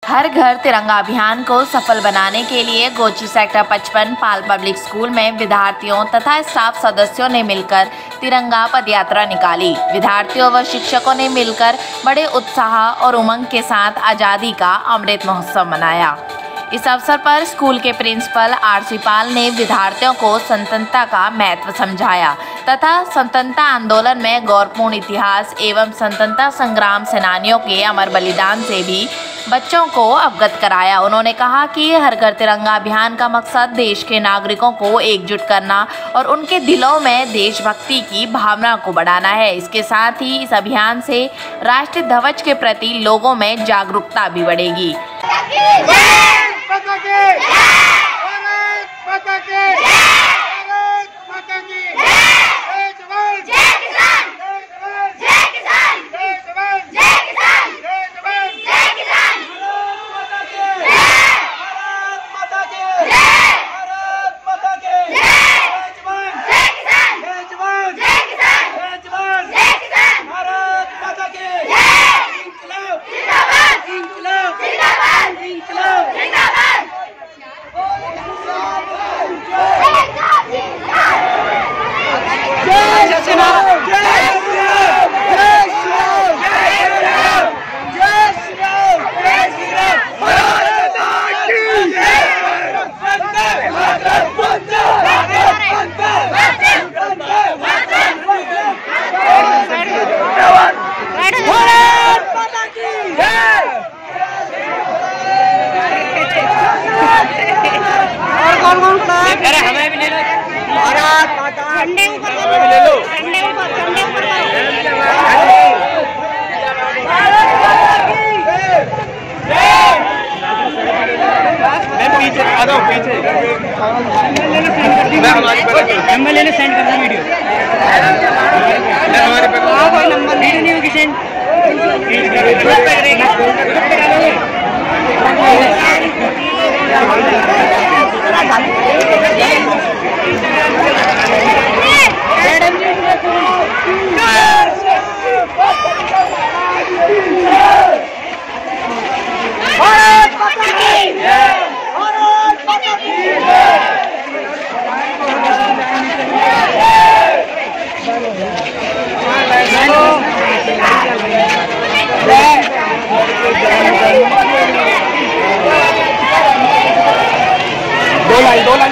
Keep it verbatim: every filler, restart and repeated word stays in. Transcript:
हर घर तिरंगा अभियान को सफल बनाने के लिए गोची सेक्टर पचपन पाल पब्लिक स्कूल में विद्यार्थियों तथा स्टाफ सदस्यों ने मिलकर तिरंगा पदयात्रा निकाली। विद्यार्थियों व शिक्षकों ने मिलकर बड़े उत्साह और उमंग के साथ आज़ादी का अमृत महोत्सव मनाया। इस अवसर पर स्कूल के प्रिंसिपल आरसी पाल ने विद्यार्थियों को स्वतंत्रता का महत्व समझाया तथा स्वतंत्रता आंदोलन में गौरवपूर्ण इतिहास एवं स्वतंत्रता संग्राम सेनानियों के अमर बलिदान से भी बच्चों को अवगत कराया। उन्होंने कहा कि हर घर तिरंगा अभियान का मकसद देश के नागरिकों को एकजुट करना और उनके दिलों में देशभक्ति की भावना को बढ़ाना है। इसके साथ ही इस अभियान से राष्ट्रीय ध्वज के प्रति लोगों में जागरूकता भी बढ़ेगी। अरे हमें भी ले लो, ठंडे ऊपर हमें भी ले लो, ठंडे ऊपर ठंडे ऊपर मैं पीछे आ जाओ, पीछे मैं हमारी नंबर लेने सेंड कर दूं वीडियो, मैं हमारे पे कोई नंबर वीडियो नहीं होगी सेंड दो लाइन दो लाइन